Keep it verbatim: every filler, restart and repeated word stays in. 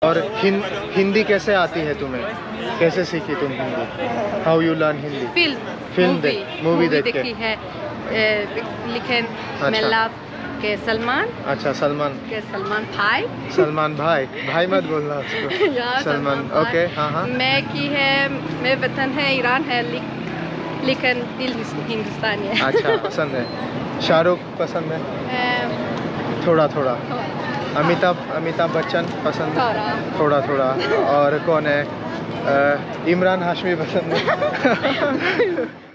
और हिं, हिंदी कैसे आती है तुम्हें? कैसे सीखी तुम Hindi? How you learn Hindi? Film film देख मूवी देख के देखी है। लेकिन मैं अच्छा। लव के सलमान अच्छा सलमान के सलमान भाई सलमान भाई भाई मत बोलना उसको। या सलमान भाई। ओके हाँ हाँ। मैं की है, मैं वतन है ईरान है, लेकिन दिल हिंदुस्तानी है। अच्छा पसंद है। शाहरुख पसंद है? अम, थोड़ा थोड़ा। थोड़ा अमिताभ अमिताभ बच्चन पसंद है? थोड़ा थोड़ा थोड़ा। और कौन है? अ, इमरान हाशमी पसंद है?